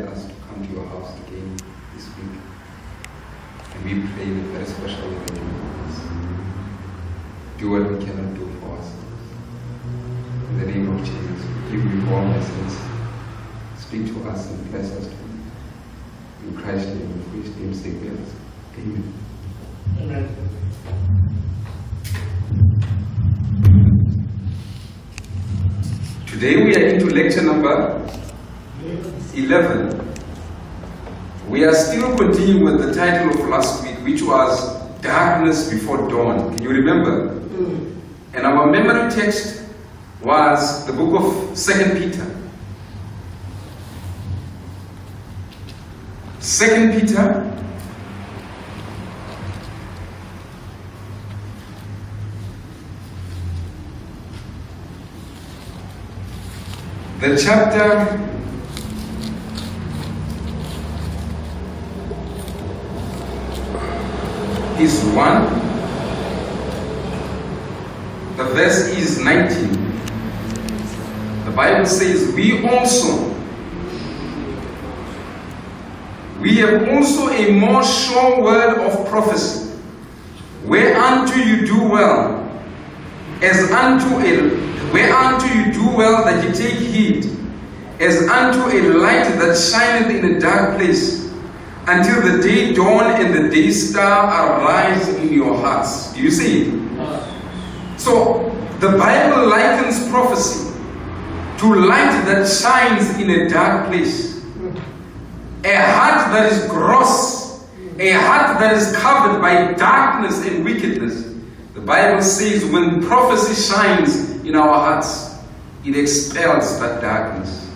us to come to your house again this week. And we pray that very special way that you will do what we cannot do for ourselves. In the name of Jesus, we give you all blessings. Speak to us and bless us too. In Christ's name, and for his name's sake, we ask. Amen. Amen. Today we are into lecture number 11. We are still continuing with the title of last week, which was Darkness Before Dawn. Can you remember? And our memory text was the book of 2 Peter. 2 Peter the chapter is 1. The verse is 19. The Bible says, we have also a more sure word of prophecy, whereunto you do well, whereunto you do well that you take heed, as unto a light that shineth in a dark place, until the day dawn and the day star arise in your hearts. Do you see it? So, the Bible likens prophecy to light that shines in a dark place. A heart that is gross, a heart that is covered by darkness and wickedness. The Bible says when prophecy shines in our hearts, it expels that darkness.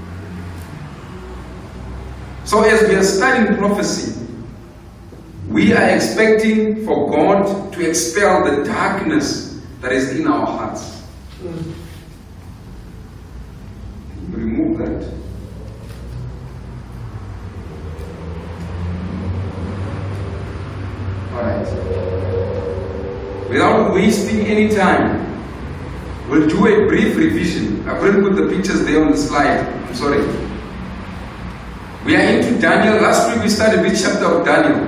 So as we are studying prophecy, we are expecting for God to expel the darkness that is in our hearts. Remove that. Alright. Without wasting any time, we'll do a brief revision. I couldn't put the pictures there on the slide. I'm sorry. We are into Daniel. Last week we started which chapter of Daniel?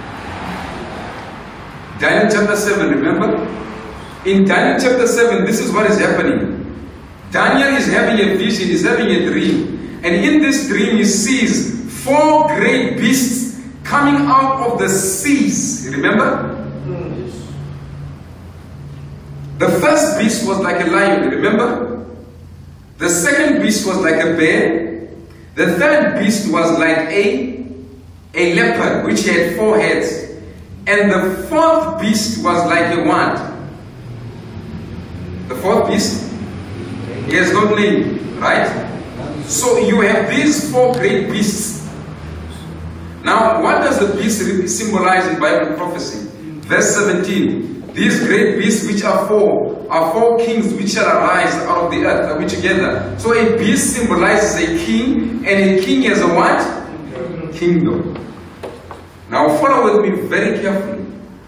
Daniel chapter 7, remember? In Daniel chapter 7, this is what is happening. Daniel is having a vision, he's having a dream. And in this dream he sees 4 great beasts coming out of the seas. Remember? The first beast was like a lion, remember? The second beast was like a bear. The third beast was like a leopard, which had 4 heads. And the fourth beast was like a what? The fourth beast? He has no name, right? So you have these 4 great beasts. Now, what does the beast symbolize in Bible prophecy? Verse 17. These great beasts which are 4 kings which shall arise out of the earth. Are we together? So a beast symbolizes a king, and a king has a what? Kingdom. Now follow with me very carefully.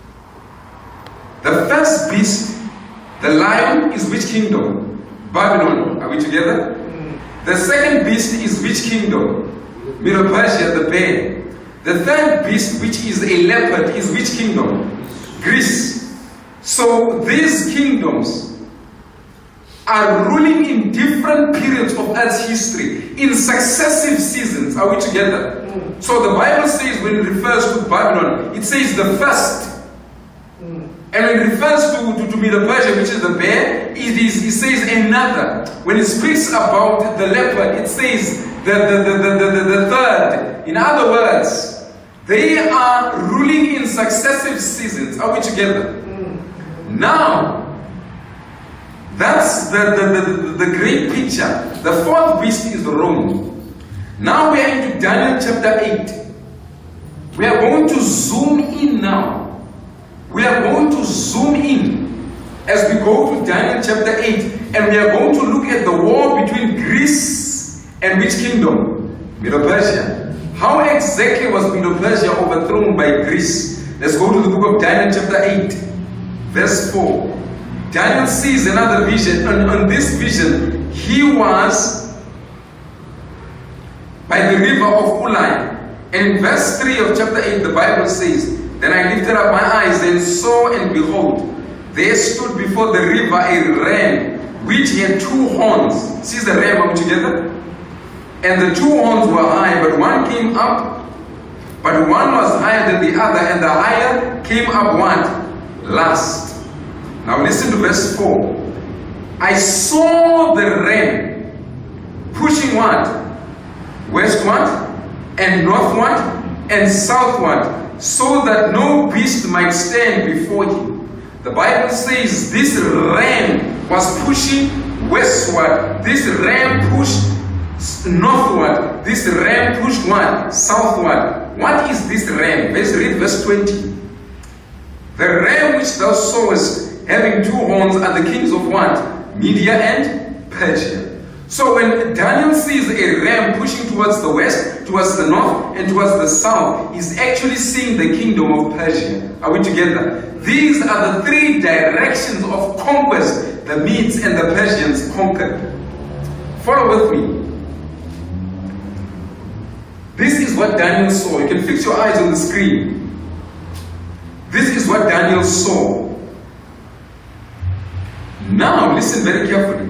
The first beast, the lion, is which kingdom? Babylon. Are we together? The second beast is which kingdom? Medo-Persia, the bear. The third beast, which is a leopard, is which kingdom? Greece. So these kingdoms are ruling in different periods of Earth's history, in successive seasons. Are we together? So the Bible says, when it refers to Babylon, it says the first. And when it refers to Medo-Persia, which is the bear, it says another. When it speaks about the leopard, it says the third. In other words, they are ruling in successive seasons. Are we together? Now, that's the great picture. The fourth beast is Rome. Now we are into Daniel chapter 8. We are going to zoom in now. We are going to zoom in as we go to Daniel chapter 8. And we are going to look at the war between Greece and which kingdom? Medo-Persia. How exactly was Medo-Persia overthrown by Greece? Let's go to the book of Daniel chapter 8. Verse 4. Daniel sees another vision, and on this vision, he was by the river of Ulai. And in verse 3 of chapter 8, the Bible says, Then I lifted up my eyes and saw, and behold, there stood before the river a ram, which had 2 horns. See the ram, are we together? And the 2 horns were high, but one came up, but one was higher than the other, and the higher came up what? Last. Now listen to verse 4. I saw the ram pushing what? Westward, and northward, and southward, so that no beast might stand before him. The Bible says this ram was pushing westward, this ram pushed northward, this ram pushed what? Southward. What is this ram? Let's read verse 20. The ram which thou sawest having 2 horns are the kings of what? Media and Persia. So when Daniel sees a ram pushing towards the west, towards the north, and towards the south, he's actually seeing the kingdom of Persia. Are we together? These are the 3 directions of conquest the Medes and the Persians conquered. Follow with me. This is what Daniel saw. You can fix your eyes on the screen. This is what Daniel saw. Now listen very carefully.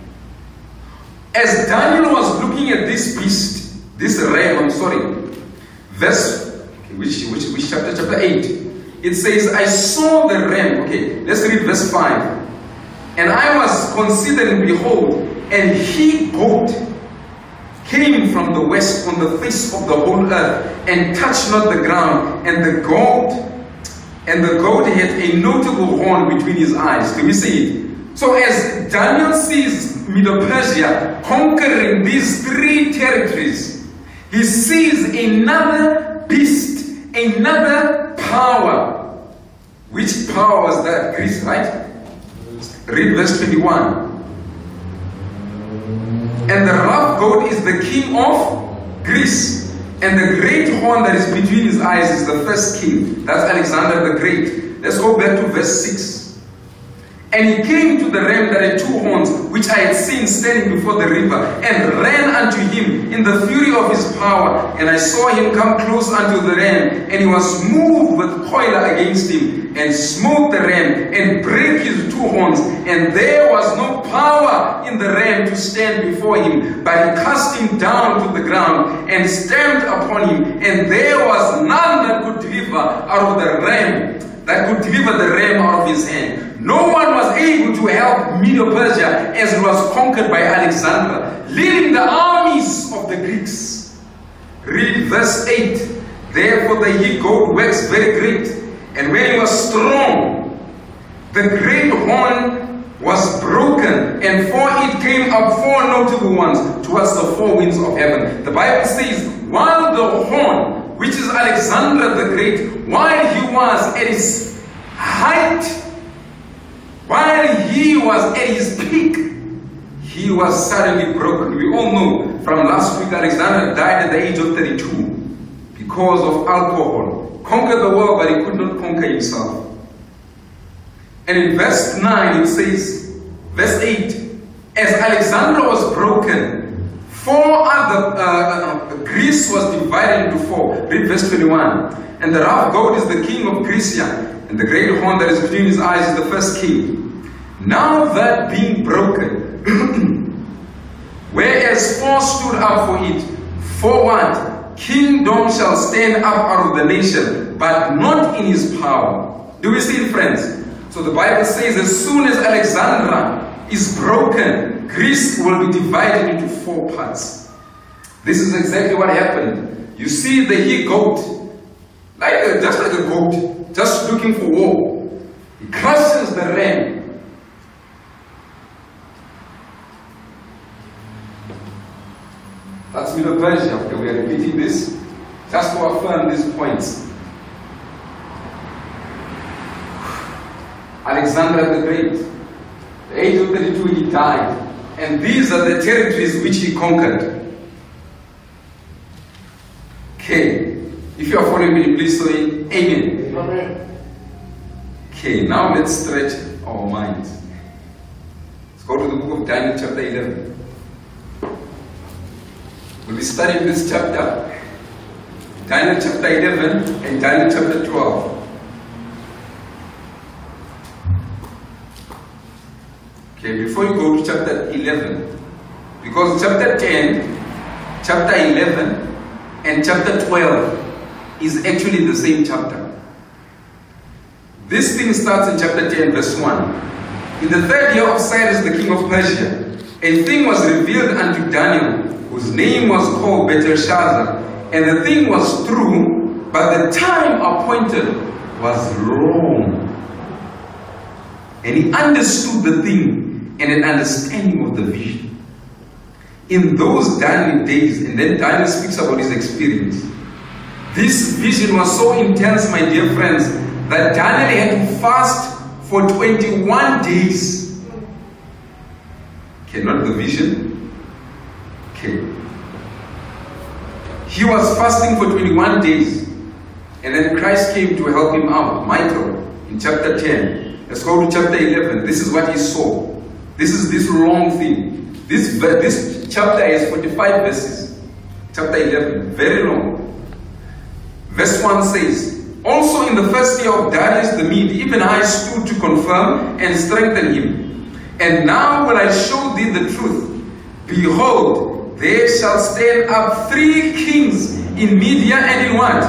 As Daniel was looking at this beast, this ram, verse, which chapter? Chapter 8. It says, I saw the ram. Okay, let's read verse 5. And I was considering, behold, and he goat came from the west on the face of the whole earth, and touched not the ground, and the goat had a notable horn between his eyes. Do we see it? So as Daniel sees Medo-Persia conquering these 3 territories, he sees another beast, another power. Which power was that? Greece, right? Read verse 21. And the rough goat is the king of Greece, and the great horn that is between his eyes is the first king. That's Alexander the Great. Let's go back to verse 6. And he came to the ram that had 2 horns, which I had seen standing before the river, and ran unto him in the fury of his power. And I saw him come close unto the ram, and he was moved with choler against him, and smote the ram, and brake his 2 horns. And there was no power in the ram to stand before him, but he cast him down to the ground, and stamped upon him. And there was none that could deliver out of the ram, that could deliver the ram out of his hand. No one was able to help Medo-Persia as it was conquered by Alexander, leading the armies of the Greeks. Read verse 8. Therefore the he-goat waxed very great, and when he was strong, the great horn was broken, and for it came up 4 notable ones towards the 4 winds of heaven. The Bible says, while the horn, which is Alexander the Great, while he was at his height, while he was at his peak, he was suddenly broken. We all know from last week, Alexander died at the age of 32 because of alcohol. Conquered the world, but he could not conquer himself. And in verse 9 it says, verse 8, as Alexander was broken, 4 other, Greece was divided into 4. Read verse 21. And the rough goat is the king of Grecia, and the great horn that is between his eyes is the first king. Now that being broken, whereas 4 stood up for it, for what? Kingdom shall stand up out of the nation, but not in his power. Do we see it, friends? So the Bible says as soon as Alexandria is broken, Greece will be divided into 4 parts. This is exactly what happened. You see the he-goat, just like a goat, just looking for war. He crushes the ram. That's Medo-Persia. Okay, we are repeating this just to affirm these points. Alexander the Great, the age of 32, he died. And these are the territories which he conquered. Okay, if you are following me, please say amen. Amen. Okay, now let's stretch our minds. Let's go to the book of Daniel chapter 11. We'll be studying this chapter, Daniel chapter 11 and Daniel chapter 12. Okay, before you go to chapter 11, because chapter 10, chapter 11, and chapter 12 is actually the same chapter. This thing starts in chapter 10, verse 1. In the 3rd year of Cyrus, the king of Persia, a thing was revealed unto Daniel, whose name was called Belteshazzar, and the thing was true, but the time appointed was long. And he understood the thing and an understanding of the vision. In those Daniel days, and then Daniel speaks about his experience. This vision was so intense, my dear friends, that Daniel had to fast for 21 days. Okay, not the vision. Okay. He was fasting for 21 days. And then Christ came to help him out. Michael, in chapter 10. Let's go to chapter 11. This is what he saw. This is this long thing. This chapter is 45 verses. Chapter 11. Very long. Verse 1 says, also in the 1st year of Darius the Mede, even I stood to confirm and strengthen him. And now will I show thee the truth. Behold, there shall stand up 3 kings in Media and in what?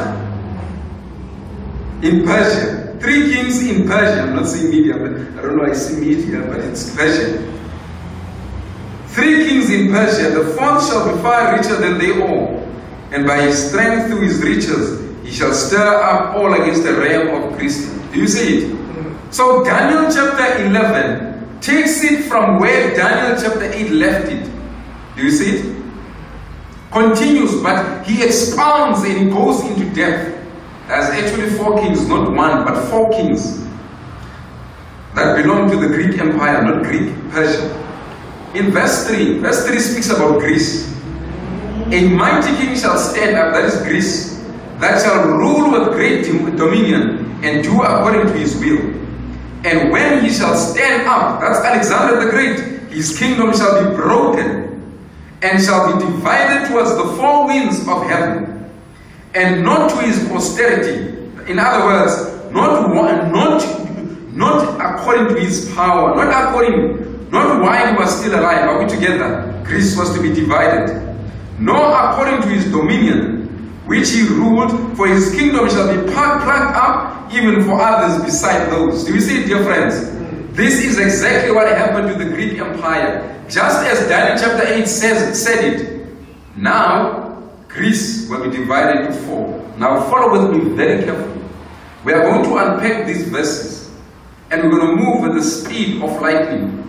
In Persia. 3 kings in Persia. I'm not saying Media, but I don't know why I see Media, but it's Persia. 3 kings in Persia. The 4th shall be far richer than they all. And by his strength through his riches, he shall stir up all against the realm of Christ. Do you see it? So Daniel chapter 11 takes it from where Daniel chapter 8 left it. Do you see it? Continues, but he expounds and he goes into depth. There's actually 4 kings, not 1, but 4 kings that belong to the Greek Empire, not Greek, Persia. In verse 3 speaks about Greece. A mighty king shall stand up, that is Greece, that shall rule with great dominion and do according to his will. And when he shall stand up, that's Alexander the Great, his kingdom shall be broken and shall be divided towards the 4 winds of heaven, and not to his posterity. In other words, not according to his power, not while he was still alive. Are we together? Greece was to be divided. Nor according to his dominion, which he ruled, for his kingdom shall be plucked up even for others beside those. Do you see it, dear friends? This is exactly what happened to the Greek Empire. Just as Daniel chapter 8 said it. Now, Greece will be divided into 4. Now follow with me very carefully. We are going to unpack these verses. And we're going to move with the speed of lightning.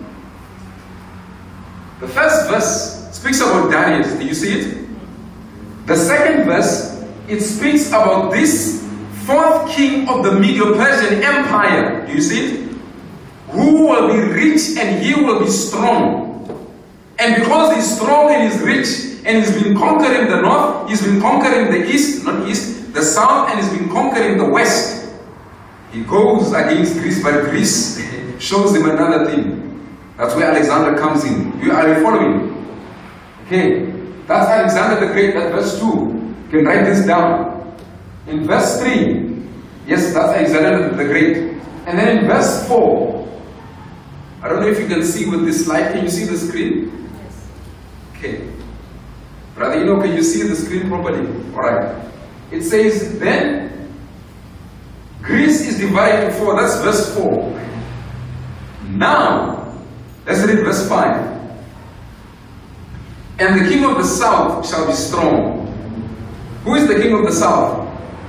The first verse speaks about Darius. Do you see it? The second verse, it speaks about this 4th king of the Medo-Persian Empire. Do you see it? Who will be rich and he will be strong. And because he's strong and he's rich and he's been conquering the north, he's been conquering the east, not east, the south, and he's been conquering the west. He goes against Greece, but Greece shows him another thing. That's where Alexander comes in. Are you following? Okay, that's Alexander the Great, that's verse 2. You can write this down. In verse 3, yes, that's Alexander the Great. And then in verse 4, I don't know if you can see with this slide. Can you see the screen? Yes. Okay. Brother, can you see the screen properly? Alright. It says, then Greece is divided into 4. That's verse 4. Now, let's read verse 5. And the king of the south shall be strong. Who is the king of the south?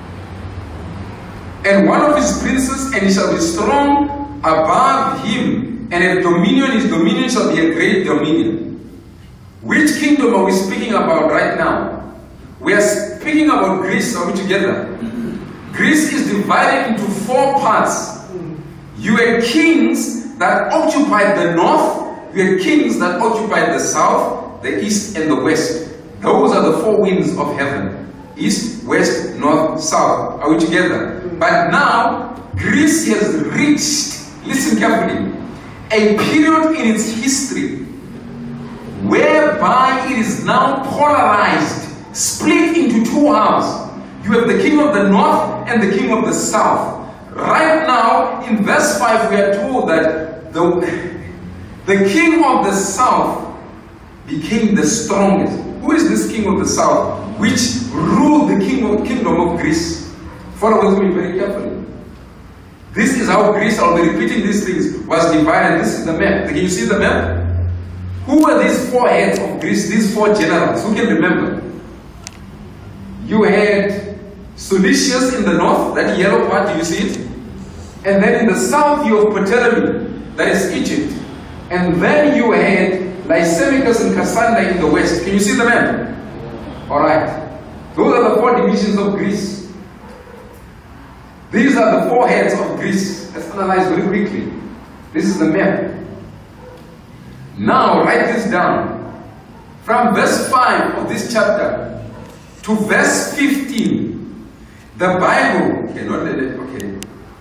And one of his princes, and he shall be strong above him, and his dominion shall be a great dominion. Which kingdom are we speaking about right now? We are speaking about Greece. Are we together? Greece is divided into 4 parts. You had kings that occupied the north, you had kings that occupied the south, the east, and the west. Those are the 4 winds of heaven. East, west, north, south. Are we together? But now, Greece has reached, listen carefully, a period in its history whereby it is now polarized, split into two halves. You have the king of the north and the king of the south. Right now, in verse 5, we are told that the king of the south became the strongest. Who is this king of the south, which ruled the kingdom of Greece? Follow with me very carefully. This is how Greece, I'll be repeating these things, was divided. This is the map. Can you see the map? Who were these four heads of Greece, these four generals? Who can remember? You had Seleucus in the north, that yellow part, do you see it? And then in the south you have Ptolemy, that is Egypt. And then you had Lysimachus and Cassander in the west. Can you see the map? Alright. Those are the four divisions of Greece. These are the four heads of Greece. Let's analyze very quickly. This is the map. Now write this down. From verse 5 of this chapter to verse 15, the Bible, okay, not let it, okay.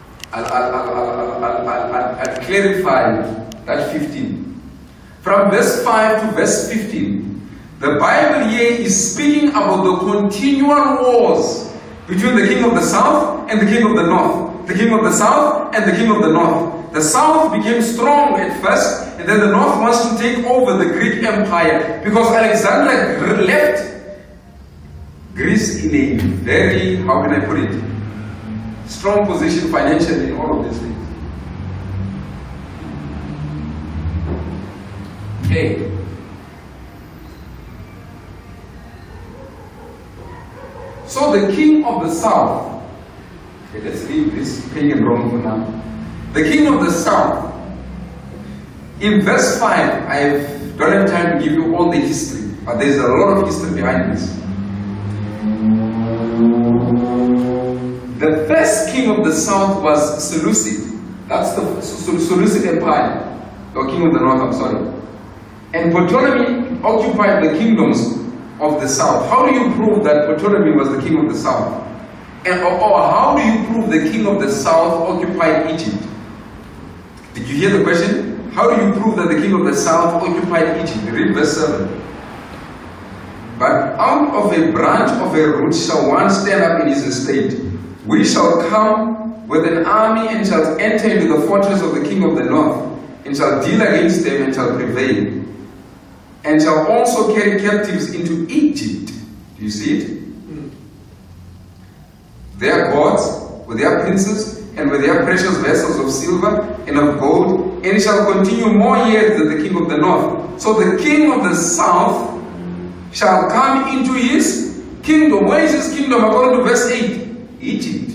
I'll clarify that 15. From verse 5 to verse 15, the Bible here is speaking about the continual wars between the king of the south and the king of the north. The king of the south and the king of the north. The south became strong at first, and then the north wants to take over the Greek Empire because Alexander left Greece in a very, how can I put it, strong position financially in all of these things. Okay. So the king of the south, okay, let's leave this pagan Rome for now. The king of the south, in verse 5, I don't have time to give you all the history, but there's a lot of history behind this. The first king of the south was Seleucid. That's the Seleucid Empire, or king of the north, I'm sorry. And Ptolemy occupied the kingdoms of the south. How do you prove that Ptolemy was the king of the south? And or how do you prove the king of the south occupied Egypt? Did you hear the question? How do you prove that the king of the south occupied Egypt? Read verse 7. But out of a branch of a root shall one stand up in his estate. We shall come with an army and shall enter into the fortress of the king of the north, and shall deal against them and shall prevail, and shall also carry captives into Egypt. Do you see it? Their gods, with their princes, and with their precious vessels of silver and of gold, and it shall continue more years than the king of the north. So the king of the south shall come into his kingdom. Where is his kingdom? According to verse 8, Egypt.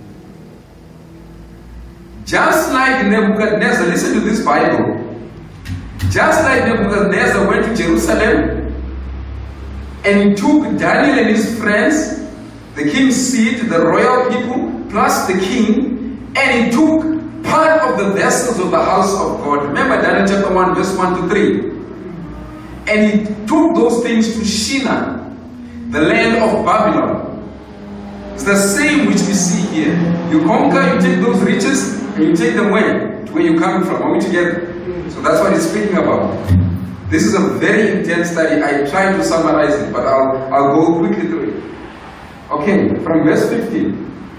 Just like Nebuchadnezzar, listen to this Bible. Just like Nebuchadnezzar went to Jerusalem and he took Daniel and his friends, the king's seat, the royal people, plus the king, and he took part of the vessels of the house of God. Remember Daniel chapter 1, verse 1 to 3. And he took those things to Shinar, the land of Babylon. It's the same which we see here. You conquer, you take those riches, and you take them where? To where you're coming from. Are we together? So that's what he's speaking about. This is a very intense study. I tried to summarize it, but I'll go quickly through it. Okay, from verse 15.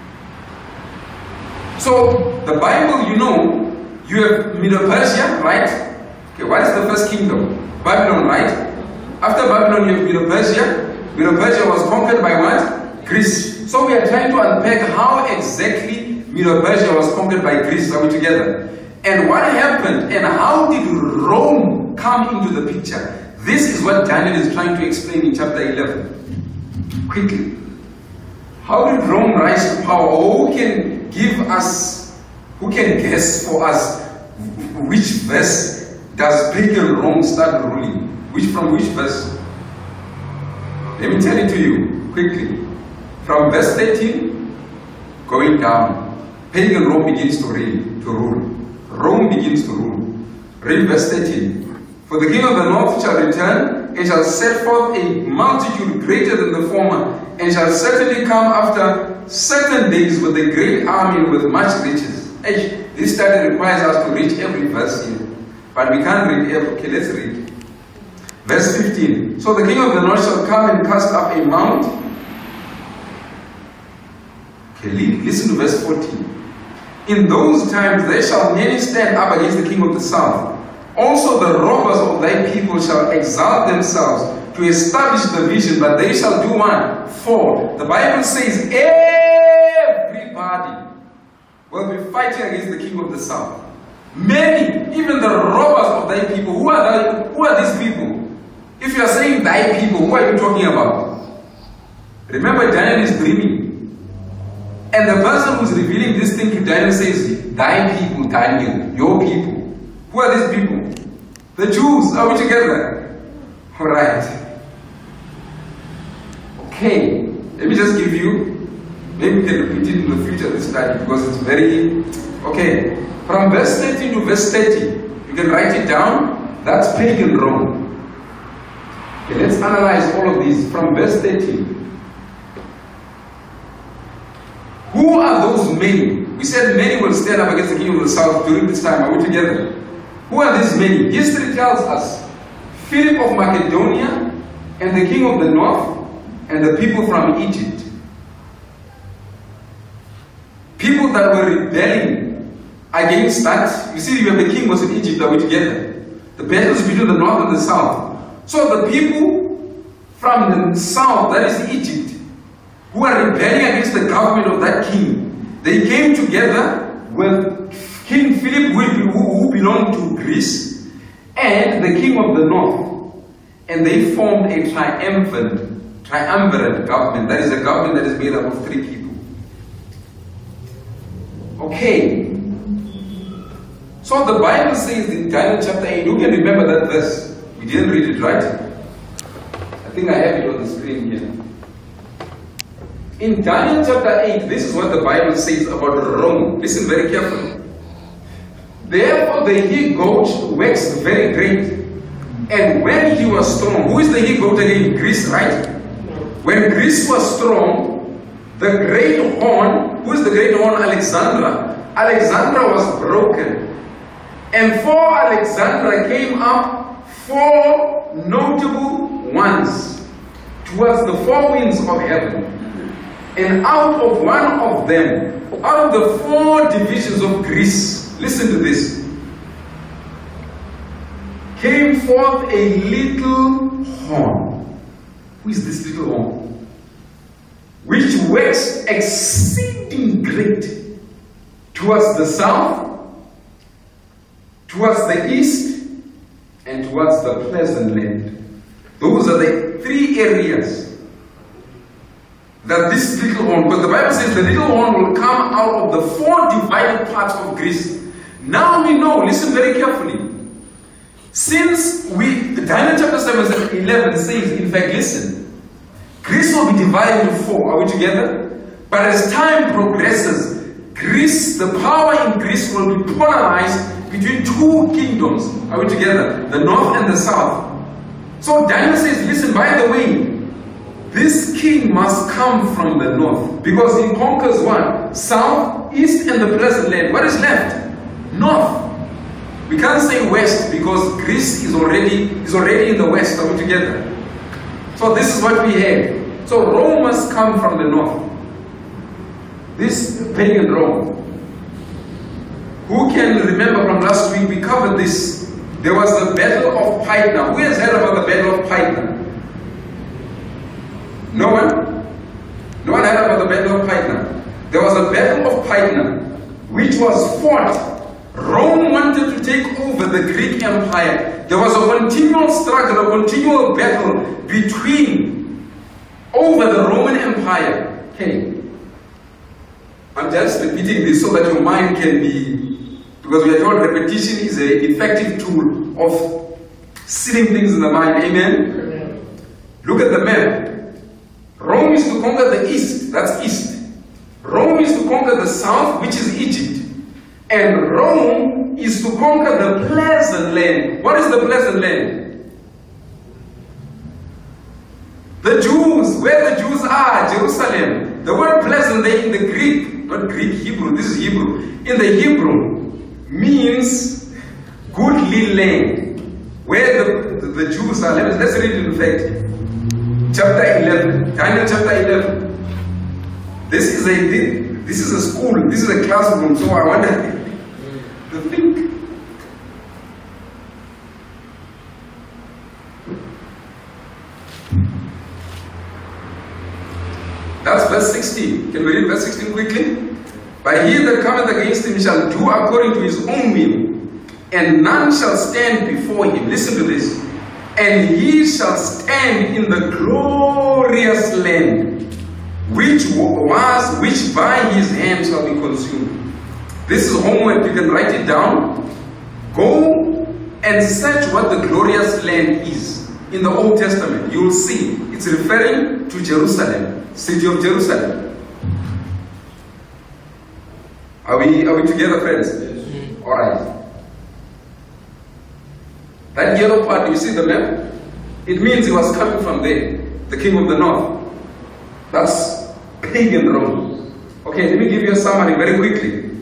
So, the Bible, you know, you have Medo-Persia, right? Okay, what is the first kingdom? Babylon, right? After Babylon, you have Medo-Persia. Medo-Persia was conquered by what? Greece. So we are trying to unpack how exactly Medo-Persia was conquered by Greece. Are we together? And what happened and how did Rome come into the picture? This is what Daniel is trying to explain in chapter 11. Quickly. How did Rome rise to power? Who can give us, who can guess for us which verse does pagan Rome start ruling? From which verse? Let me tell it to you quickly. From verse 13, going down, pagan Rome begins to rule. Rome begins to rule. Read verse 13. For the king of the north shall return, and shall set forth a multitude greater than the former, and shall certainly come after certain days with a great army and with much riches. This study requires us to read every verse here. But we can't read every. Okay, let's read. Verse 15. So the king of the north shall come and cast up a mount. Okay, listen to verse 14. In those times there shall many stand up against the king of the south. Also the robbers of thy people shall exalt themselves to establish the vision, but they shall do one fall. The Bible says everybody will be fighting against the king of the south. Many, even the robbers of thy people. Who are these people? If you are saying thy people, who are you talking about? Remember, Daniel is dreaming. And the person who's revealing this thing to Daniel says, thy people, Daniel, your people. Who are these people? The Jews. Are we together? Alright. Okay. Let me just give you, maybe we can repeat it in the future this study because it's very, okay. From verse 13 to verse 30, you can write it down. That's pagan Rome. Okay, let's analyze all of these from verse 13. Who are those many? We said many will stand up against the king of the south during this time. Are we together? Who are these many? History tells us Philip of Macedonia and the king of the north and the people from Egypt. People that were rebelling against that. You see, you have the king was in Egypt. Are we together? The battles between the north and the south. So the people from the south, that is Egypt, who are rebelling against the government of that king, they came together with King Philip, who belonged to Greece, and the king of the north. And they formed a triumvirate government. That is a government that is made up of 3 people. Okay. So the Bible says in Daniel chapter 8, you can remember that verse. We didn't read it, right? I think I have it on the screen here. In Daniel chapter 8, this is what the Bible says about Rome. Listen very carefully. Therefore the he-goat waxed very great, and when he was strong, who is the he-goat again? Greece, right? When Greece was strong, the great horn, who is the great horn? Alexandra. Alexandra was broken. And for Alexandra came up 4 notable ones towards the 4 winds of heaven. And out of one of them, out of the 4 divisions of Greece, listen to this, came forth a little horn. Who is this little horn? Which waxed exceeding great towards the south, towards the east, and towards the pleasant land. Those are the 3 areas that this little horn, because the Bible says the little horn will come out of the 4 divided parts of Greece. Now we know, listen very carefully. Since Daniel chapter 7 and 11 says, in fact, listen, Greece will be divided into 4. Are we together? But as time progresses, Greece, the power in Greece will be polarized between 2 kingdoms. Are we together? The north and the south. So Daniel says, listen, by the way, this king must come from the north, because he conquers what? South, east, and the pleasant land. What is left? North. We can't say west because Greece is already in the west. Are we together? So this is what we have. So Rome must come from the north. This pagan Rome. Who can remember from last week? We covered this. There was the Battle of Pydna. Who has heard about the Battle of Pydna? No one? No one heard about the Battle of Pydna. There was a Battle of Pydna which was fought. Rome wanted to take over the Greek Empire. There was a continual struggle, a continual battle over the Roman Empire. Okay. I'm just repeating this so that your mind can be, because we are told repetition is an effective tool of sealing things in the mind. Amen? Amen. Look at the map. Rome is to conquer the east, that's east. Rome is to conquer the south, which is Egypt. And Rome is to conquer the pleasant land. What is the pleasant land? The Jews, where the Jews are, Jerusalem. The word pleasant there in the Greek, not Greek, Hebrew, this is Hebrew. In the Hebrew, means goodly land. Where the Jews are. Let's read it in fact. Chapter 11, Daniel chapter 11. This is a school, this is a classroom, so I want to think. That's verse 16. Can we read verse 16 quickly? But he that cometh against him shall do according to his own will, and none shall stand before him. Listen to this. And he shall stand in the glorious land, which by his hand shall be consumed. This is homework. You can write it down. Go and search what the glorious land is in the Old Testament. You will see it's referring to Jerusalem, city of Jerusalem. Are we together, friends? Yes. All right. That yellow part, you see the map? It means he was coming from there, the king of the north. That's pagan Rome. Okay, let me give you a summary very quickly.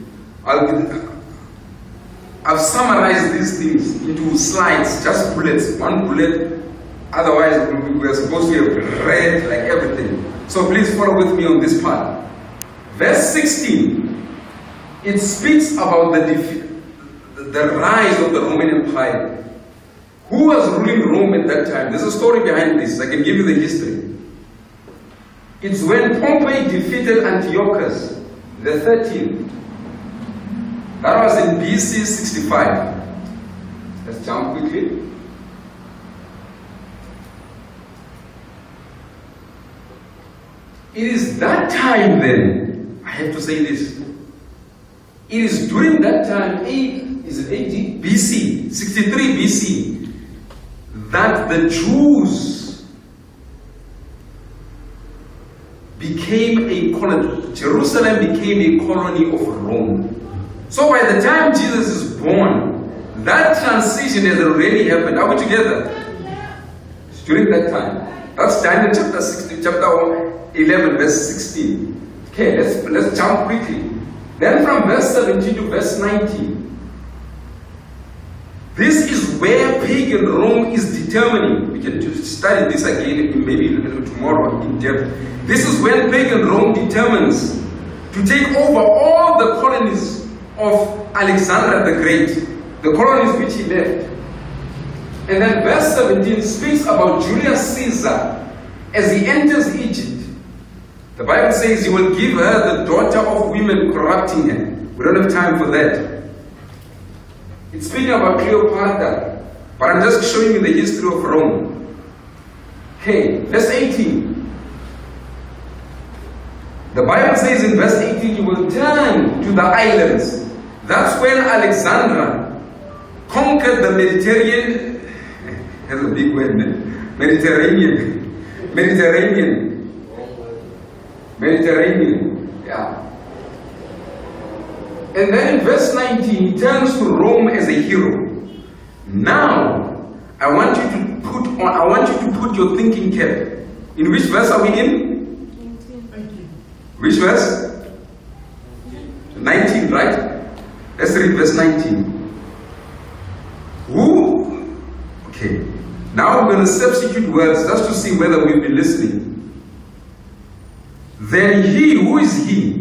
I've summarized these things into slides, just bullets, one bullet. Otherwise, we are supposed to have read like everything. So please follow with me on this part. Verse 16, it speaks about the rise of the Roman Empire. Who was ruling Rome at that time? There's a story behind this. I can give you the history. It's when Pompey defeated Antiochus the 13th. That was in BC 65. Let's jump quickly. It is that time then, I have to say this. It is during that time, BC, 63 BC, that the Jews became a colony. Jerusalem became a colony of Rome. So by the time Jesus is born, that transition has already happened. Are we together? It's during that time. That's Daniel chapter 16, chapter 11, verse 16. Okay, let's jump quickly. Then from verse 17 to verse 19. This is where pagan Rome is determining. We can study this again, maybe tomorrow in depth. This is when pagan Rome determines to take over all the colonies of Alexander the Great, the colonies which he left. And then verse 17 speaks about Julius Caesar as he enters Egypt. The Bible says he will give her the daughter of women, corrupting her. We don't have time for that. It's speaking about Cleopatra, but I'm just showing you the history of Rome. Okay, verse 18. The Bible says in verse 18, you will turn to the islands. That's when Alexander conquered the Mediterranean. That's a big word, Mediterranean. Yeah. And then in verse 19, he turns to Rome as a hero. Now, I want you to put your thinking cap. In which verse are we in? 19. Which verse? 19, right? Let's read verse 19. Who? Okay. Now we're going to substitute words just to see whether we've been listening. Then he, who is he?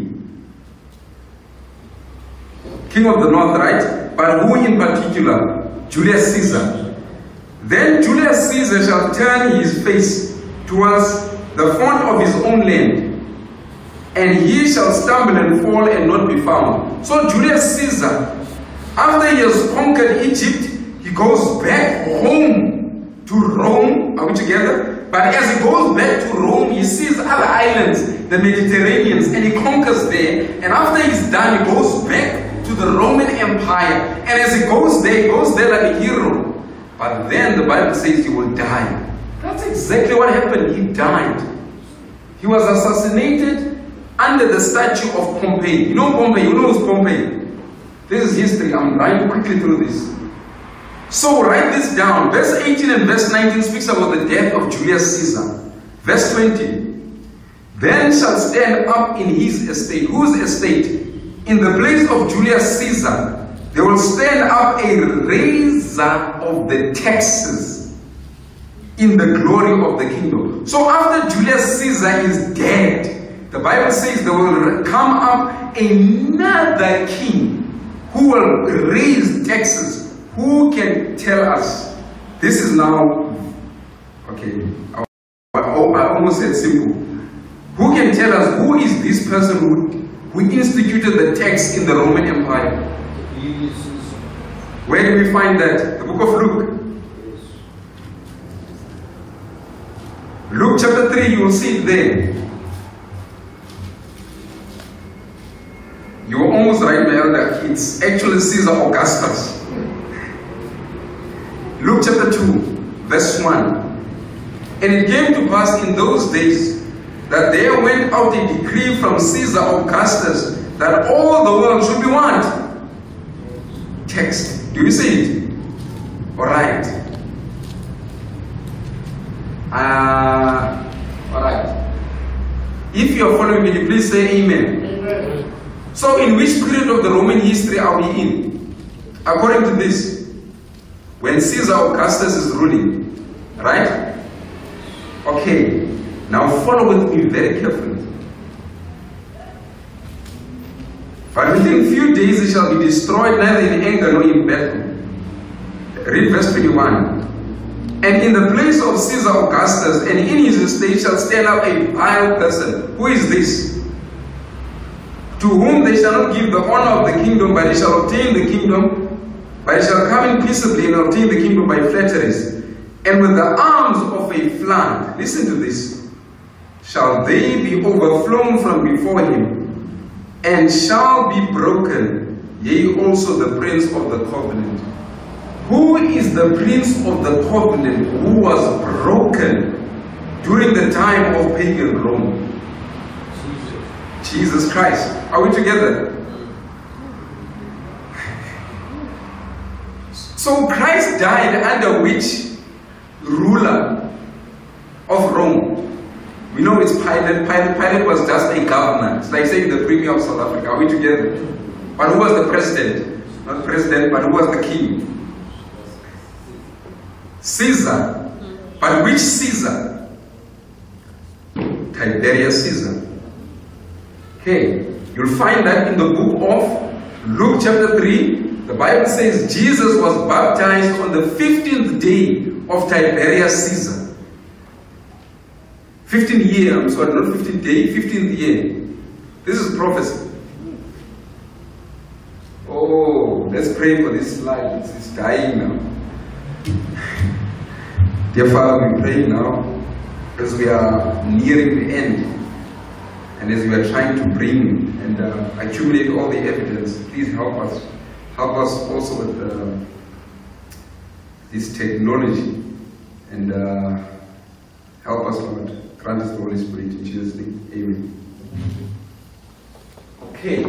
King of the north, right? But who in particular? Julius Caesar. Then Julius Caesar shall turn his face towards the font of his own land, and he shall stumble and fall and not be found. So Julius Caesar, after he has conquered Egypt, he goes back home to Rome. Are we together? But as he goes back to Rome, he sees other islands, the Mediterraneans, and he conquers there. And after he's done, he goes back to the Roman Empire. And as he goes there like a hero. But then the Bible says he will die. That's exactly what happened. He died. He was assassinated under the statue of Pompey. You know Pompey? You know who's Pompey? This is history. I'm running quickly through this. So write this down. Verse 18 and verse 19 speaks about the death of Julius Caesar. Verse 20. Then shall stand up in his estate. Whose estate? In the place of Julius Caesar, there will stand up a raiser of the taxes. in the glory of the kingdom. So after Julius Caesar is dead, the Bible says there will come up another king who will raise taxes. Who can tell us? This is now, okay, I almost said simple. Who can tell us who is this person who instituted the tax in the Roman Empire? Where do we find that? The book of Luke. Luke chapter 3, you will see it there. You were almost right, my elder. It's actually Caesar Augustus. Luke chapter 2, verse 1. And it came to pass in those days that there went out a decree from Caesar Augustus that all the world should be what? Taxed. Do you see it? Alright. Alright. If you are following me, please say amen. Amen. So in which period of the Roman history are we in? According to this, when Caesar Augustus is ruling, right? Okay, now follow with me very carefully. But within few days it shall be destroyed, neither in anger nor in battle. Read verse 21. And in the place of Caesar Augustus and in his estate shall stand up a vile person. Who is this? To whom they shall not give the honor of the kingdom, but they shall obtain the kingdom, but they shall come in peaceably and obtain the kingdom by flatteries. And with the arms of a flood, listen to this, shall they be overflown from before him, and shall be broken, yea, also the prince of the covenant. Who is the prince of the covenant who was broken during the time of pagan Rome? Jesus Christ. Are we together? So Christ died under which ruler of Rome? We know it's Pilate. Pilate was just a governor. It's like saying the Premier of South Africa. Are we together? But who was the president? Not president, but who was the king? Caesar. But which Caesar? Tiberius Caesar. Okay, you'll find that in the book of Luke chapter 3. The Bible says Jesus was baptized on the 15th day of Tiberius Caesar. 15th year, I'm sorry, not 15th day, 15th year. This is prophecy. Oh, let's pray for this slide. It's dying now. Dear Father, we pray now as we are nearing the end and as we are trying to bring and accumulate all the evidence. Please help us. Help us also with this technology and help us, Lord. Grant us the Holy Spirit in Jesus' name. Amen. Okay.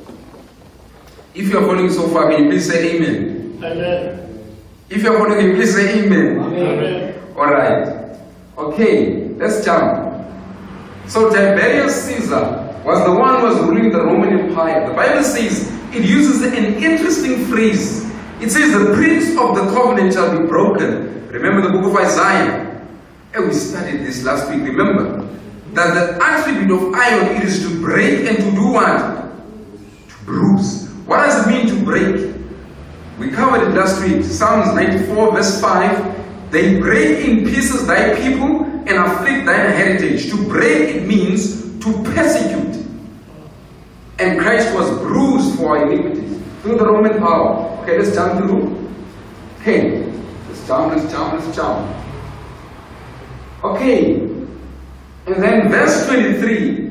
If you are following so far, can you please say amen? Amen. If you are following, please say amen. Amen. Alright. Okay, let's jump. So Tiberius Caesar was the one who was ruling the Roman Empire. The Bible says it uses an interesting phrase. It says the prince of the covenant shall be broken. Remember the book of Isaiah? And we studied this last week. Remember that the attribute of iron, it is to break and to do what? To bruise. What does it mean to break? We covered it last week. Psalms 94 verse 5. They break in pieces thy people and afflict thine heritage. To break, it means to persecute. And Christ was bruised for our iniquities through the Roman power. Okay, let's jump through. Okay, let's jump. Okay, and then verse 23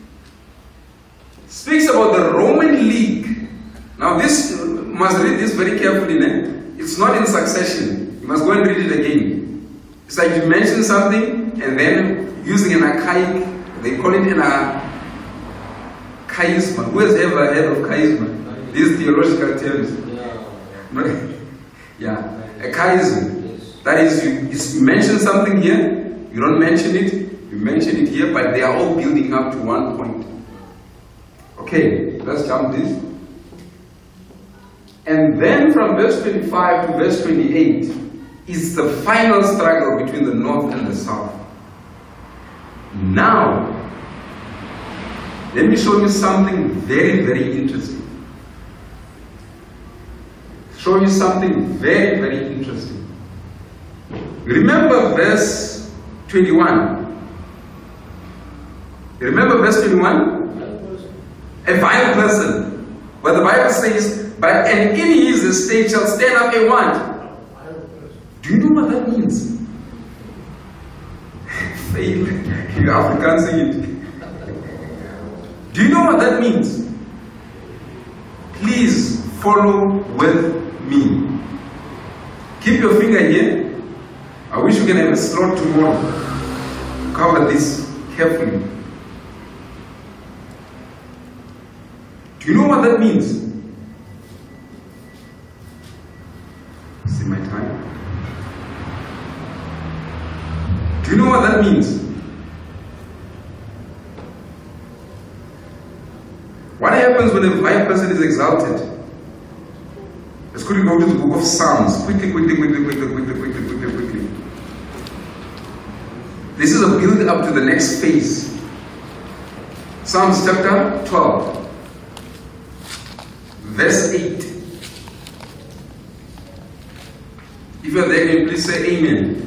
speaks about the Roman League. Now this, must read this very carefully. It's not in succession. You must go and read it again. It's like you mention something and then using an archaic, they call it an charisma. Who has ever heard of charisma? These theological terms. Yeah, a charism. That is, you mention something here, you don't mention it, you mention it here, but they are all building up to one point. Okay, let's jump this. And then from verse 25 to verse 28, is the final struggle between the north and the south. Now, let me show you something very, very interesting. Show you something very, very interesting. Remember verse 21. Remember verse 21? A vile person. But the Bible says, but and in his estate shall stand up a what? Do you know what that means? Fail. You Africans say it. Do you know what that means? Please follow with me. Keep your finger here. I wish we can have a slot tomorrow to cover this carefully. Do you know what that means? See my time? Do you know what that means? What happens when a vile person is exalted? Let's quickly go to the book of Psalms. Quickly. This is a build up to the next phase. Psalms chapter 12. Verse 8. If you are there, can you please say amen.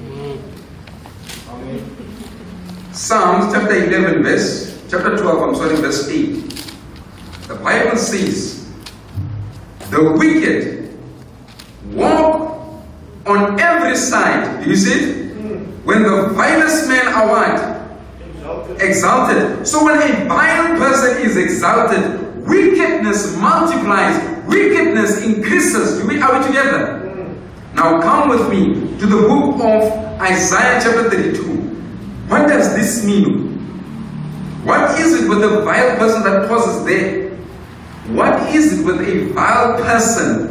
Amen. Psalms chapter 11, chapter 12, verse 8. The Bible says, the wicked walk on every side. Do you see it? When the vilest men are what? Exalted. So when a vile person is exalted, wickedness multiplies, wickedness increases. Are we together? Now come with me to the book of Isaiah chapter 32. What does this mean? What is it with a vile person that causes there? What is it with a vile person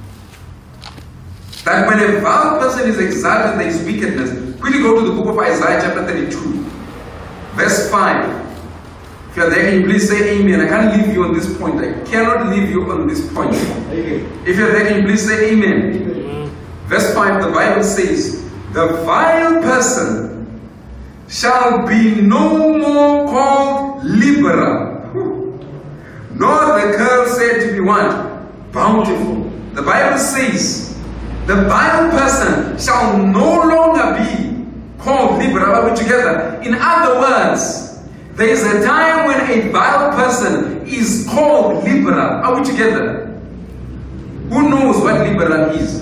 that when a vile person is exalted there is wickedness? Quickly go to the book of Isaiah chapter 32, verse 5. If you are there, can you please say amen? I can't leave you on this point. I cannot leave you on this point. If you are there, can you please say amen? Verse 5, the Bible says, the vile person shall be no more called liberal, nor the girl said to be what? Bountiful. The Bible says, the vile person shall no longer be called liberal. Are we together? In other words, there is a time when a vile person is called liberal. Are we together? Who knows what liberal is?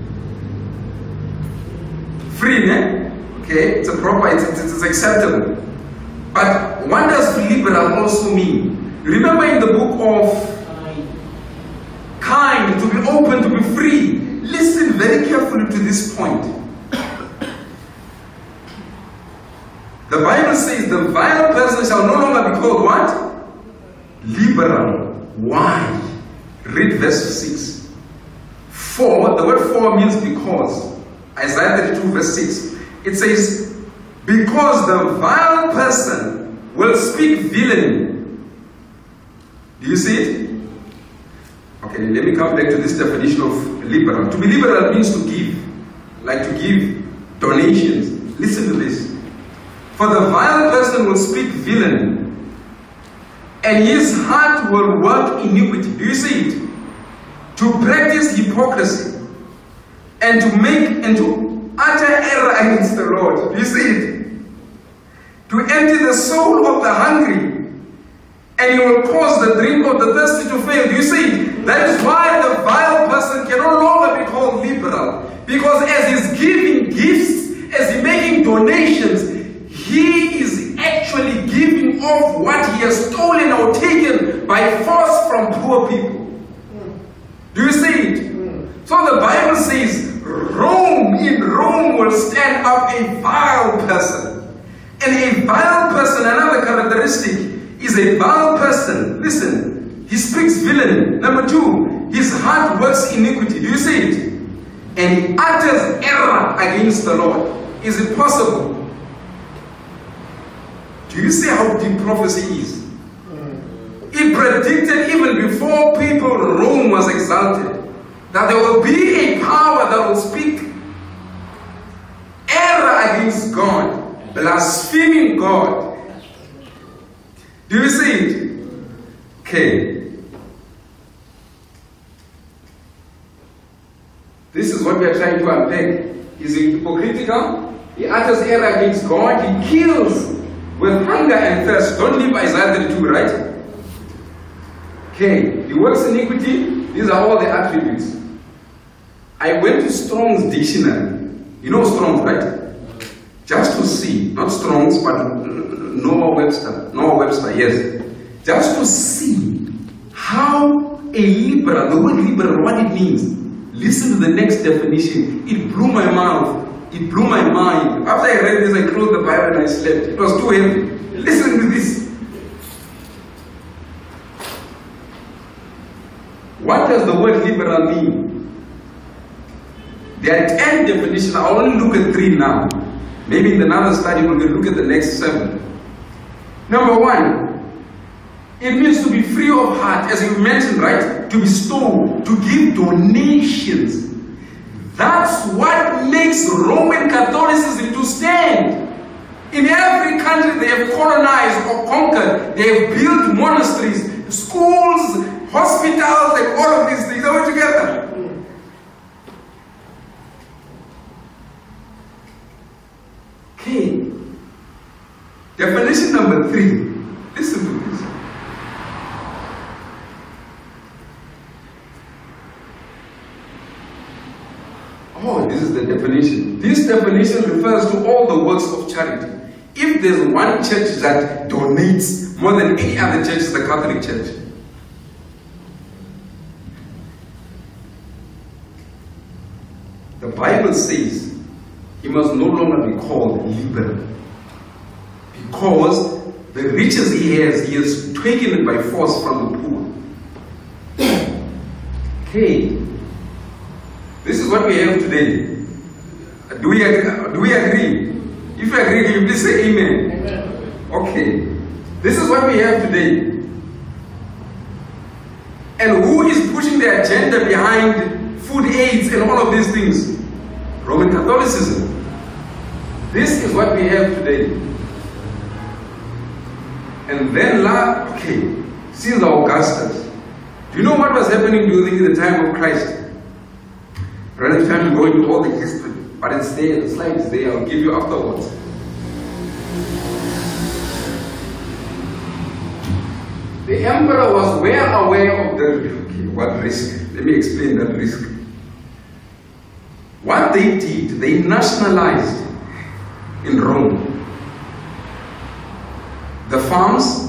Free, eh? Okay, it's a proper, it's acceptable. But what does liberal also mean? Remember in the book of kind, to be open, to be free. Listen very carefully to this point. The Bible says the vile person shall no longer be called what? Liberal. Why? Read verse 6. For, the word for means because. Isaiah 32 verse 6. It says, because the vile person will speak villainy. Do you see it? Okay, let me come back to this definition of liberal. To be liberal means to give. Like to give donations. Listen to this. For the vile person will speak villainy, and his heart will work iniquity. Do you see it? To practice hypocrisy, and to utter error against the Lord. Do you see it? To empty the soul of the hungry, and he will cause the drink of the thirsty to fail. Do you see it? That is why the vile person can no longer be called liberal, because as he's giving gifts, as he's making donations, he is actually giving off what he has stolen or taken by force from poor people. Do you see it? So the Bible says, in Rome will stand up a vile person. And a vile person, another characteristic, is a vile person. Listen, he speaks villainy. Number 2, his heart works iniquity. Do you see it? And he utters error against the Lord. Is it possible? Do you see how deep prophecy is? It predicted even before Rome was exalted, that there will be a power that will speak blaspheming God. Do you see it? Okay. This is what we are trying to unpack. Is he hypocritical? He utters error against God. He kills with hunger and thirst. Don't leave Isaiah 32, right? Okay. He works iniquity. These are all the attributes. I went to Strong's dictionary. You know Strong's, right? Just to see, not Strong's, but Noah Webster, yes. Just to see how a liberal, the word liberal, what it means. Listen to the next definition. It blew my mouth. It blew my mind. After I read this, I closed the Bible and I slept. It was too heavy. Listen to this. What does the word liberal mean? There are 10 definitions. I'll only look at 3 now. Maybe in another study we'll look at the next 7. Number 1, it means to be free of heart, as you mentioned, right? To bestow, to give donations. That's what makes Roman Catholicism to stand. In every country they have colonized or conquered, they have built monasteries, schools, hospitals, and all of these things. Are we together? Okay. Definition number 3. Listen to this. Oh, this is the definition. This definition refers to all the works of charity. If there's one church that donates more than any other church, it's the Catholic Church. The Bible says he must no longer be called liberal, because the riches he has taken it by force from the poor. Okay, this is what we have today. Do we agree? If you agree, can you please say amen? Amen. Okay, this is what we have today. And who is pushing the agenda behind food aids and all of these things? Roman Catholicism. This is what we have today. And then, okay, Caesar Augustus. Do you know what was happening during the time of Christ? I don't have time to go into all the history, but it's there, the slide is there, I'll give you afterwards. The emperor was well aware of what risk. Let me explain that risk. What they did, they nationalized in Rome the farms,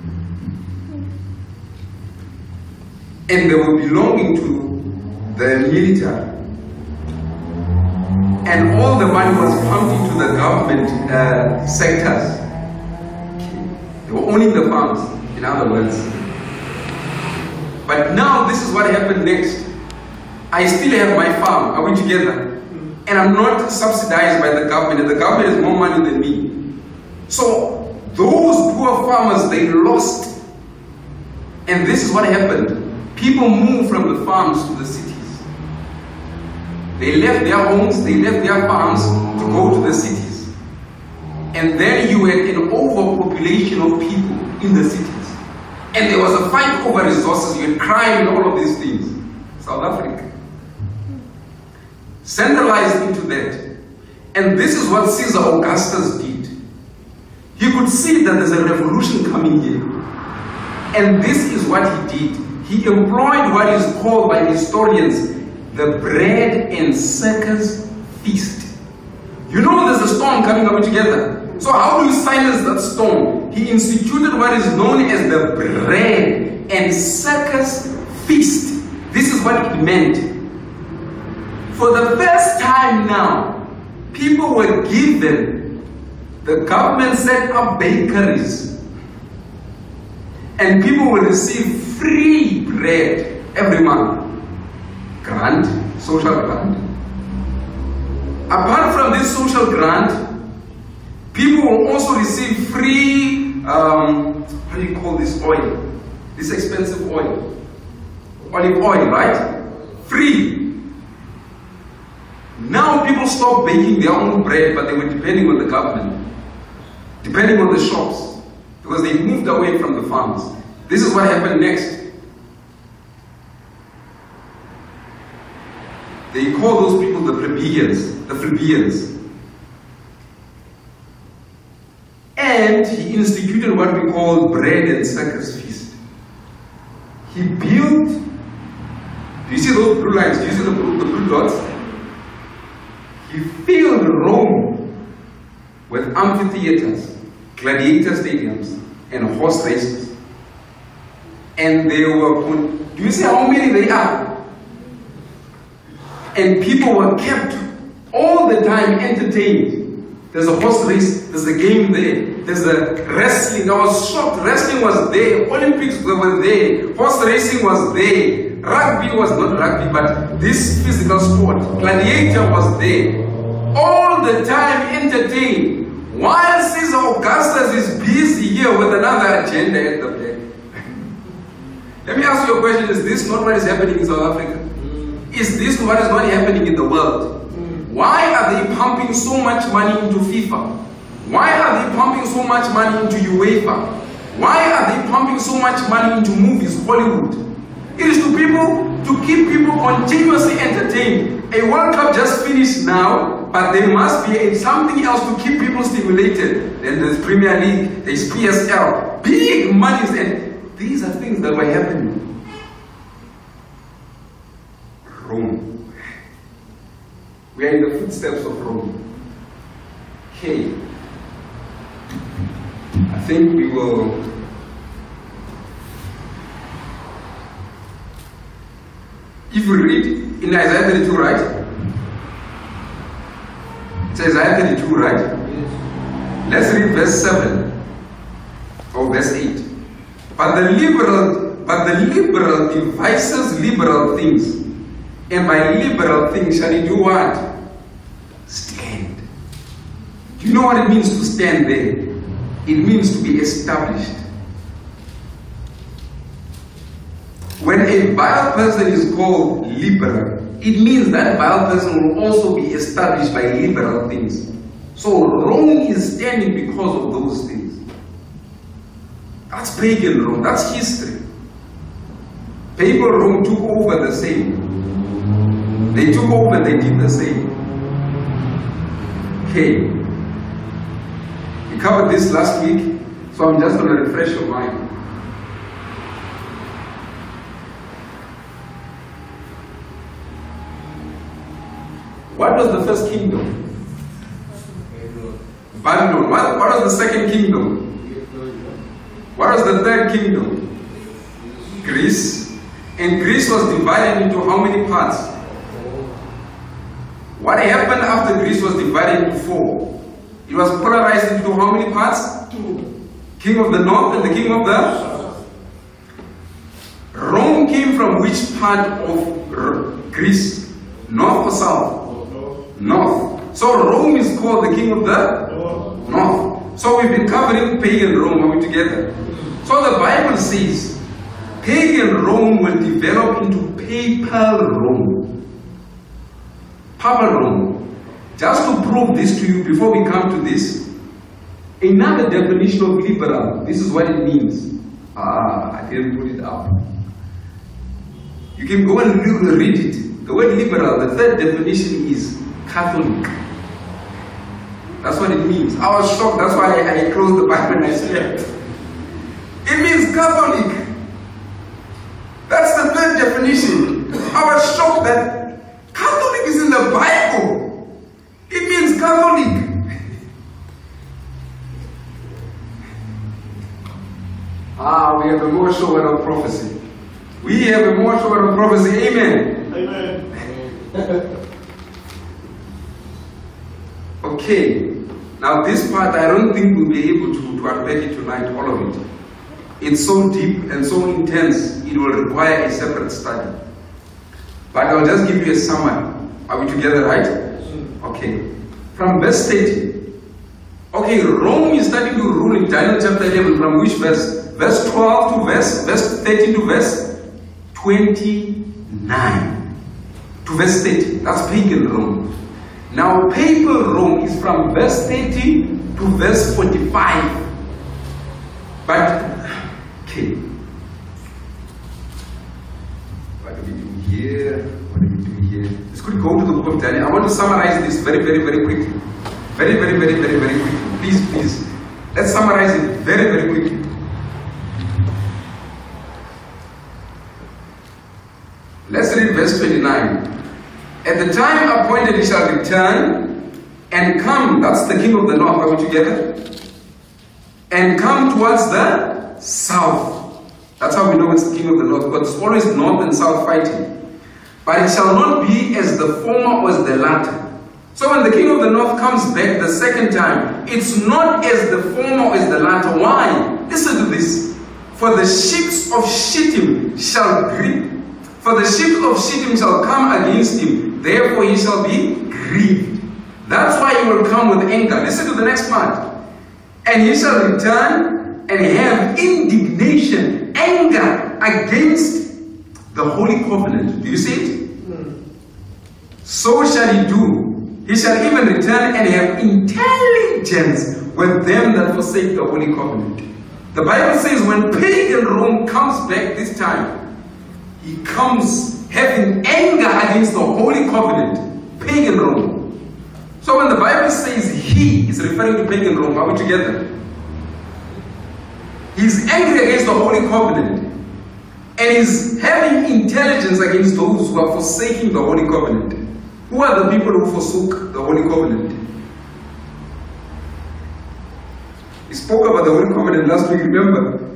and they were belonging to the military, and all the money was pumped into the government sectors. They were owning the farms, in other words. But now this is what happened next. I still have my farm. Are we together? And I'm not subsidized by the government, and the government has more money than me. So those poor farmers, they lost. And this is what happened. People moved from the farms to the cities. They left their homes, they left their farms to go to the cities. And then you had an overpopulation of people in the cities. And there was a fight over resources, you had crime and all of these things. South Africa centralized into that. And this is what Caesar Augustus did. He could see that there's a revolution coming here. And this is what he did. He employed what is called by historians the bread and circus feast. You know there's a storm coming up together. So how do you silence that storm? He instituted what is known as the bread and circus feast. This is what it meant. For the first time now, people were given, the government set up bakeries, and people will receive free bread every month. Grant, social grant. Apart from this social grant, people will also receive free, how do you call this oil? This expensive oil. Olive oil, right? Free. Now people stopped baking their own bread, but they were depending on the government. depending on the shops, because they moved away from the farms. This is what happened next. They call those people the plebeians, the plebeians. And he instituted what we call bread and circus feast. He built, do you see those blue lines? Do you see the blue dots? He filled Rome with amphitheaters, gladiator stadiums, and horse races. And they were, do you see how many they are? And people were kept all the time entertained. There's a horse race, there's a game there, there's a wrestling. I was shocked. Wrestling was there, Olympics were there, horse racing was there, rugby was not rugby, but this physical sport, gladiator was there. All the time entertained. While Caesar Augustus is busy here with another agenda at the back. Let me ask you a question, is this not what is happening in South Africa? Is this what is not happening in the world? Why are they pumping so much money into FIFA? Why are they pumping so much money into UEFA? Why are they pumping so much money into movies, Hollywood? It is to keep people continuously entertained. A World Cup just finished now, but there must be something else to keep people stimulated. Then there's Premier League, there's PSL, big monies, and these are things that were happening. Rome. We are in the footsteps of Rome. Okay. I think we will. If we read in Isaiah 32, right? It's Isaiah 32, right? Yes. Let's read verse 7 or verse 8. But the liberal devises liberal things, and by liberal things shall he do what? Stand. Do you know what it means to stand there? It means to be established. When a vile person is called liberal, it means that vile person will also be established by liberal things. So Rome is standing because of those things. That's pagan Rome, that's history. Pagan Rome took over the same. They took over, they did the same. Okay. We covered this last week, so I'm just going to refresh your mind. What was the first kingdom? Babylon. What was the second kingdom? What was the third kingdom? Greece. And Greece was divided into how many parts? What happened after Greece was divided into 4? It was polarized into how many parts? 2. King of the north and the king of the south. Rome came from which part of Greece? North or south? North. So Rome is called the king of the north. So we've been covering pagan Rome. Are we together? So the Bible says pagan Rome will develop into papal Rome. Papal Rome. Just to prove this to you before we come to this, another definition of liberal, this is what it means. I didn't put it up. You can go and read it. The word liberal, the third definition is Catholic. That's what it means. I was shocked, that's why I closed the Bible and I slept. It means Catholic. That's the third definition. I was shocked that Catholic is in the Bible. It means Catholic. We have a more sure word of prophecy. We have a more sure word of prophecy. Amen. Amen. Okay. Now this part I don't think we'll be able to unpack it tonight, all of it. It's so deep and so intense, it will require a separate study. But I'll just give you a summary. Are we together, right? Okay. From verse 30. Okay, Rome is starting to rule in Daniel chapter 11. From which verse? Verse 12 to verse 13 to verse 29. To verse 30. That's pagan Rome. Now papal Rome is from verse 30 to verse 45. But, okay. What do we do here? What do we do here? Let's quickly go to the book of Daniel. I want to summarize this very quickly. Very quickly. Please. Let's summarize it very quickly. Let's read verse 29. At the time appointed he shall return and come, that's the king of the north, are we together? And come towards the south. That's how we know it's the king of the north, but it's always north and south fighting. But it shall not be as the former or as the latter. So when the king of the north comes back the second time, it's not as the former or as the latter. Why? Listen to this. For the ships of Shittim shall grieve. For the ships of Shittim shall come against him. Therefore he shall be grieved. That's why he will come with anger. Listen to the next part. And he shall return and have indignation, anger against the holy covenant. Do you see it? So shall he do. He shall even return and have intelligence with them that forsake the holy covenant. The Bible says when pagan Rome comes back this time, he comes having anger against the holy covenant. Pagan Rome. So when the Bible says he is referring to pagan Rome, are we together? He's angry against the holy covenant. And he's having intelligence against those who are forsaking the holy covenant. Who are the people who forsook the holy covenant? We spoke about the holy covenant last week, remember?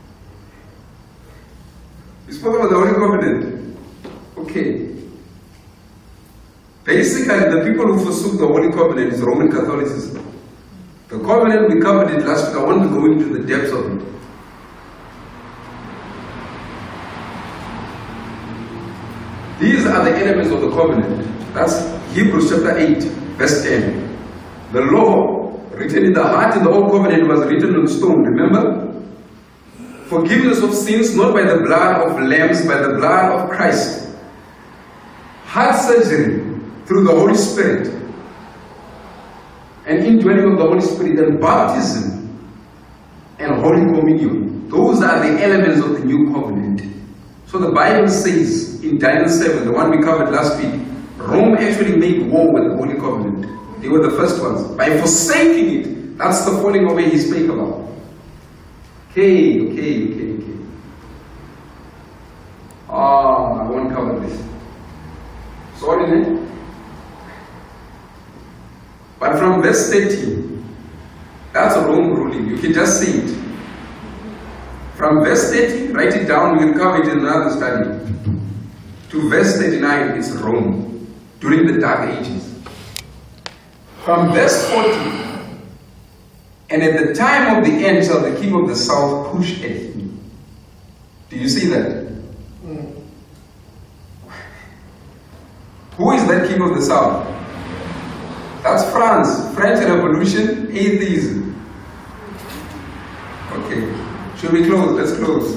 We spoke about the holy covenant. Okay. Basically, the people who forsook the holy covenant is Roman Catholicism. The covenant, we covered it last week. I want to go into the depths of it. These are the elements of the covenant. That's Hebrews chapter 8, verse 10. The law, written in the heart in the old covenant, was written on stone, remember? Forgiveness of sins, not by the blood of lambs, by the blood of Christ. Heart surgery through the Holy Spirit. And indwelling of the Holy Spirit, and baptism and Holy Communion. Those are the elements of the new covenant. So the Bible says in Daniel 7, the one we covered last week, Rome actually made war with the Holy Covenant. They were the first ones. By forsaking it, that's the falling away he spoke about. Okay. I won't cover this. Sorry, isn't it? But from verse 13, that's a Rome ruling. You can just say it. From verse 30, write it down, we'll cover it in another study. To verse 39, it's Rome. During the Dark Ages. From verse 40, and at the time of the end shall the king of the south push at him. Do you see that? Who is that king of the south? That's France. French Revolution, atheism. Okay. Should we close? Let's close.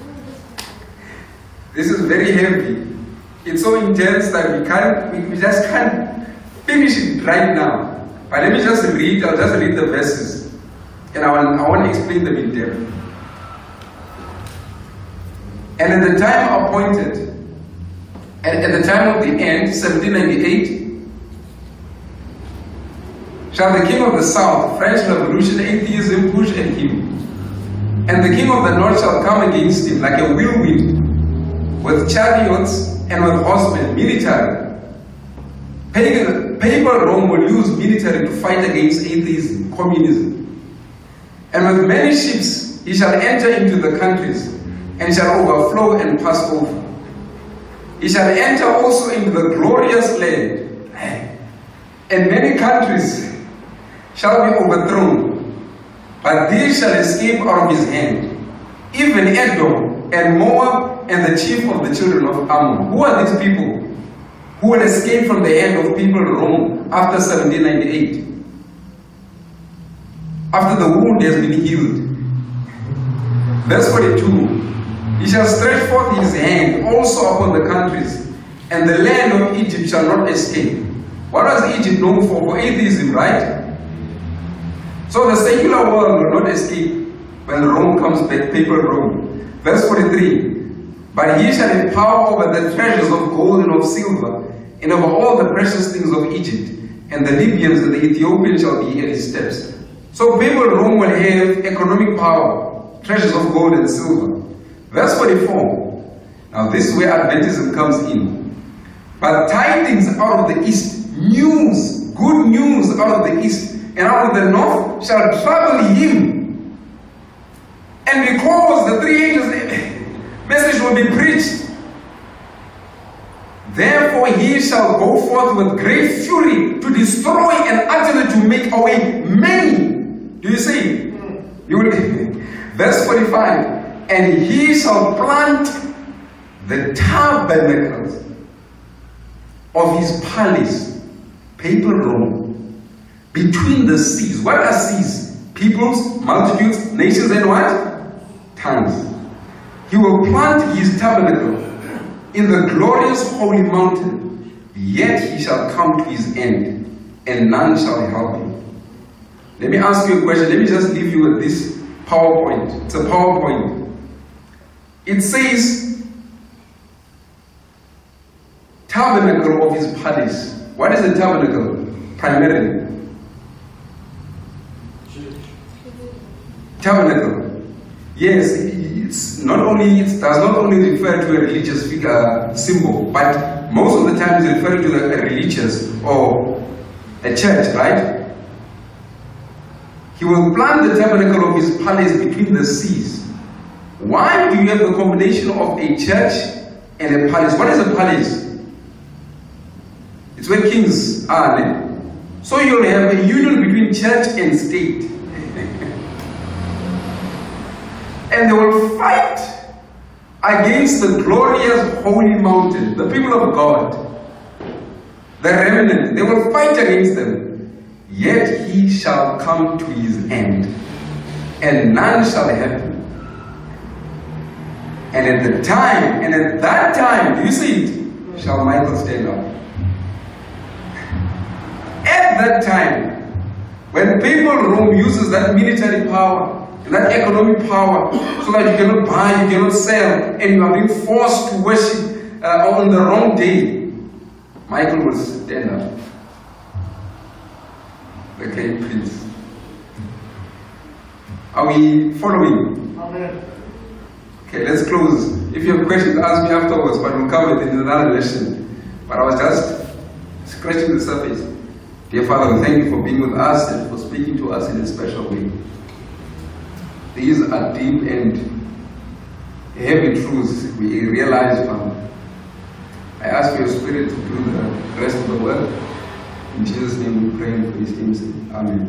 This is very heavy. It's so intense that we just can't finish it right now. But let me just read, I'll just read the verses. And I want to explain them in depth. And at the time appointed, and at the time of the end, 1798, shall the king of the south, French Revolution, atheism, push at him. And the king of the north shall come against him like a whirlwind, with chariots and with horsemen, military. Papal Rome will use military to fight against atheism, communism. And with many ships he shall enter into the countries, and shall overflow and pass over. He shall enter also into the glorious land, and many countries shall be overthrown, but these shall escape out of his hand, even Edom and Moab and the chief of the children of Ammon. Who are these people who will escape from the hand of people in Rome after 1798? After the wound has been healed. Verse 42. He shall stretch forth his hand also upon the countries, and the land of Egypt shall not escape. What was Egypt known for? For atheism, right? So the secular world will not escape when Rome comes back, papal Rome. Verse 43. But he shall have power over the treasures of gold and of silver, and over all the precious things of Egypt, and the Libyans and the Ethiopians shall be at his steps. So papal Rome will have economic power, treasures of gold and silver. Verse 44. Now this is where Adventism comes in. But tidings out of the east, news, good news out of the east, and out of the north shall trouble him. And because the three angels' message will be preached, therefore he shall go forth with great fury to destroy and utterly to make away many. Do you see? You will, verse 45. And he shall plant the tabernacles of his palace, papal Rome, between the seas. What are seas? Peoples, multitudes, nations, and what? Tongues. He will plant his tabernacle in the glorious holy mountain, yet he shall come to his end, and none shall help him. Let me ask you a question. Let me just leave you with this PowerPoint. It's a PowerPoint. It says, tabernacle of his palace. What is the tabernacle? Primarily. Tabernacle. Yes, it's not only, it does not only refer to a religious figure, symbol, but most of the time it's referring to a religious or a church, right? He will plant the tabernacle of his palace between the seas. Why do you have the combination of a church and a palace? What is a palace? It's where kings are. Eh? So you'll have a union between church and state. And they will fight against the glorious holy mountain, the people of God, the remnant. They will fight against them. Yet he shall come to his end, and none shall help him. And at that time, do you see it? Shall Michael stand up. At that time, when papal Rome uses that military power, that economic power, so that you cannot buy, you cannot sell, and you are being forced to worship on the wrong day, Michael will stand up. The great prince. Are we following? Amen. Okay, let's close. If you have questions, ask me afterwards, but we'll cover it in another lesson. But I was just scratching the surface. Dear Father, we thank you for being with us and for speaking to us in a special way. These are deep and heavy truths we realize, Father. I ask for your Spirit to do the rest of the work. In Jesus' name we pray and for his name's sake. Amen.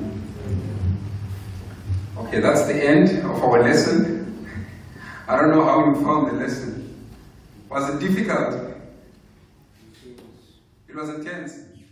Okay, that's the end of our lesson. I don't know how you found the lesson. Was it difficult? It was intense.